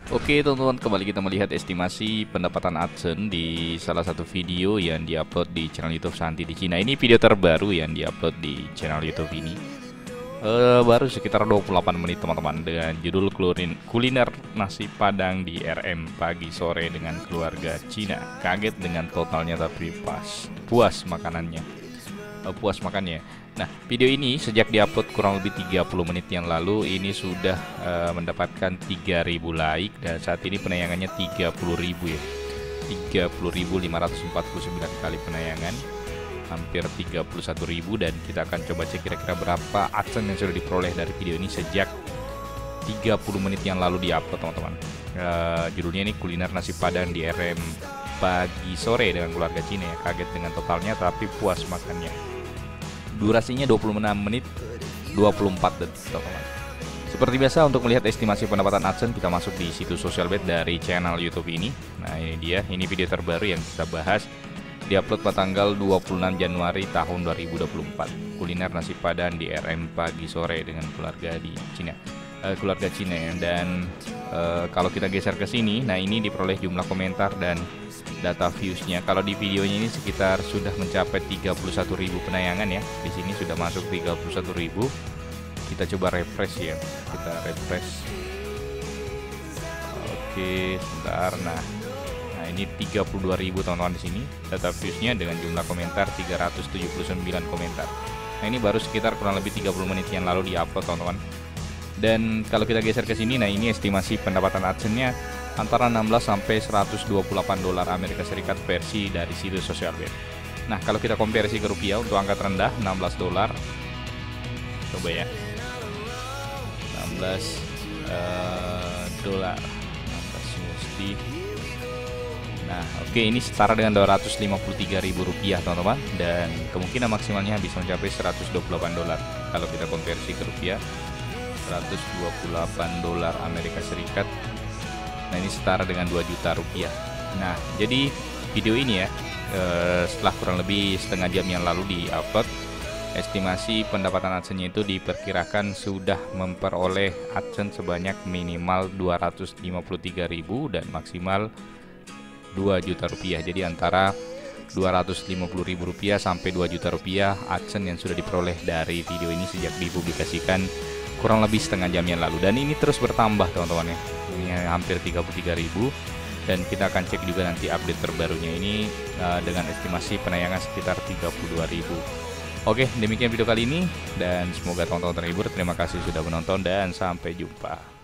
Oke teman-teman, kembali kita melihat estimasi pendapatan AdSense di salah satu video yang diupload di channel YouTube Santi di Cina. Ini video terbaru yang diupload di channel YouTube ini. Baru sekitar 28 menit teman-teman, dengan judul kuliner nasi padang di RM pagi sore dengan keluarga Cina. Kaget dengan totalnya tapi puas makanannya. Puas makannya. Nah, video ini sejak diupload kurang lebih 30 menit yang lalu ini sudah mendapatkan 3.000 like, dan saat ini penayangannya 30.000 ya. 30.549 kali penayangan, hampir 31.000, dan kita akan coba cek kira-kira berapa AdSense yang sudah diperoleh dari video ini sejak 30 menit yang lalu diupload teman-teman. Judulnya ini kuliner nasi padang di RM pagi sore dengan keluarga Cina ya. Kaget dengan totalnya tapi puas makannya. Durasinya 26 menit 24 detik teman-teman. Seperti biasa, untuk melihat estimasi pendapatan AdSense kita masuk di situs Socialbet dari channel YouTube ini. Nah, ini dia, ini video terbaru yang kita bahas, diupload pada tanggal 26 Januari tahun 2024. Kuliner nasi padang di RM pagi sore dengan keluarga di Cina. Keluarga Cina ya. Dan kalau kita geser ke sini, nah ini diperoleh jumlah komentar dan data viewsnya. Kalau di videonya ini sekitar sudah mencapai 31.000 penayangan ya. Di sini sudah masuk 31.000. Kita coba refresh ya. Kita refresh. Oke, sebentar. Nah, ini 32.000 teman-teman di sini. Data viewsnya dengan jumlah komentar 379 komentar. Nah, ini baru sekitar kurang lebih 30 menit yang lalu diupload teman-teman. Dan kalau kita geser ke sini, nah ini estimasi pendapatan AdSense-nya antara 16 sampai 128 dolar Amerika Serikat versi dari situs Socialbet. Nah, kalau kita konversi ke rupiah untuk angka terendah 16 dolar. Coba ya. 16 dolar. 16 USD. Nah, oke, ini setara dengan 253.000 rupiah teman-teman, dan kemungkinan maksimalnya bisa mencapai 128 dolar. Kalau kita konversi ke rupiah 128 dolar Amerika Serikat. Nah, ini setara dengan 2 juta rupiah. Nah, jadi video ini ya, setelah kurang lebih setengah jam yang lalu di-upload, estimasi pendapatan AdSense itu diperkirakan sudah memperoleh AdSense sebanyak minimal 253.000 dan maksimal 2 juta rupiah. Jadi antara 250.000 rupiah sampai 2 juta rupiah AdSense yang sudah diperoleh dari video ini sejak dipublikasikan kurang lebih setengah jam yang lalu, dan ini terus bertambah teman-teman ya. Ini hampir 33.000, dan kita akan cek juga nanti update terbarunya ini dengan estimasi penayangan sekitar 32.000. Oke, demikian video kali ini, dan semoga teman-teman terhibur. Terima kasih sudah menonton dan sampai jumpa.